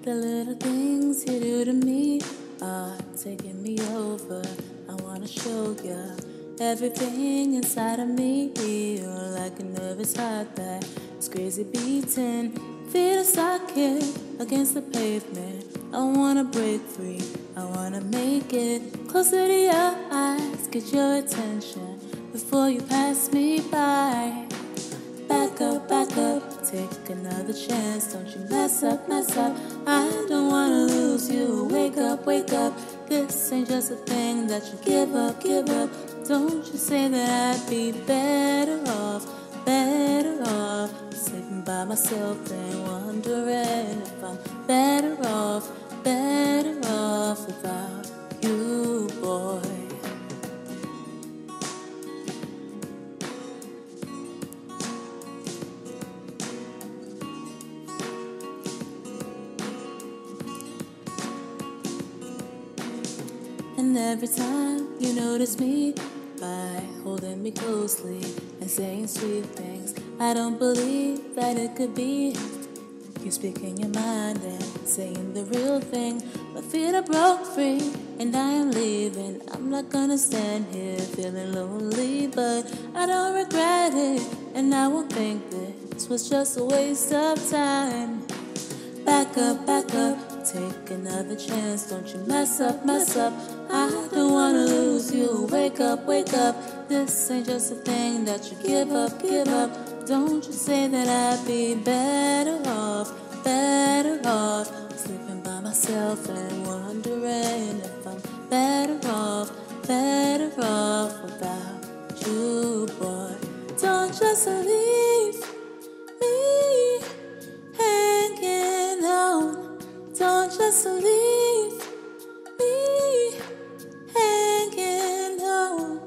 The little things you do to me are taking me over. I wanna show ya everything inside of me. You're like a nervous heart that is crazy beating. Feet are stuck here against the pavement. I wanna break free, I wanna make it closer to your eyes, get your attention before you pass me by. Back up, take another chance. Don't you mess up. I don't wanna lose you. Wake up. This ain't just a thing that you give up. Don't you say that I'd be better off sleeping by myself and wondering if I'm better off without you, boy. And every time you notice me by holding me closely and saying sweet things, I don't believe that it could be you speaking your mind and saying the real thing. My feet are broke free and I am leaving. I'm not gonna stand here feeling lonely, but I don't regret it, and I won't think this was just a waste of time. Back up, take another chance. Don't you mess up. I don't wanna lose you. Wake up. This ain't just a thing that you give up. Don't you say that I'd be better off sleeping by myself and wondering if I'm better off without you, boy. Don't just leave me hanging on. Don't just leave me hanging on.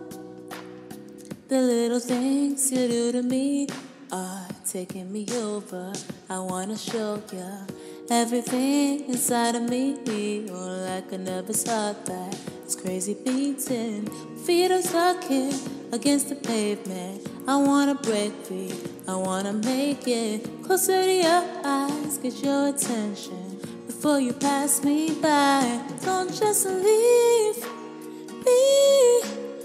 The little things you do to me are taking me over. I wanna show ya everything inside of me. You're like a nervous heart that is crazy beating. Feet are stuck here against the pavement. I wanna break free, I wanna make it closer to your eyes, get your attention before you pass me by. Don't just leave me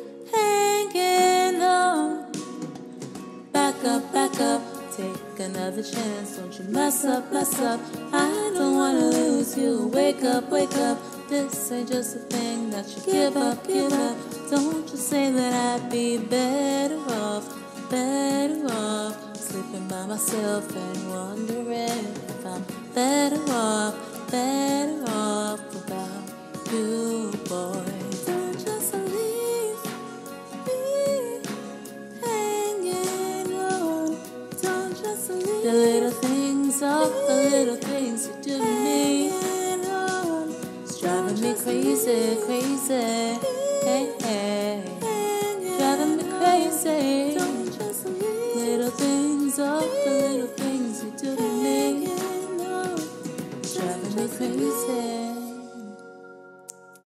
hanging on. Back up, take another chance. Don't you mess up. I don't wanna lose you. Wake up. This ain't just a thing that you give up. Don't you say that I'd be better off sleeping by myself and wondering if I'm better off without you, boy. Don't just leave me hanging on. Don't just leave the little things, all the little things you do to me. It's driving me crazy. Hey. Driving me crazy. Little things, all the little things you do to me. It's driving me crazy.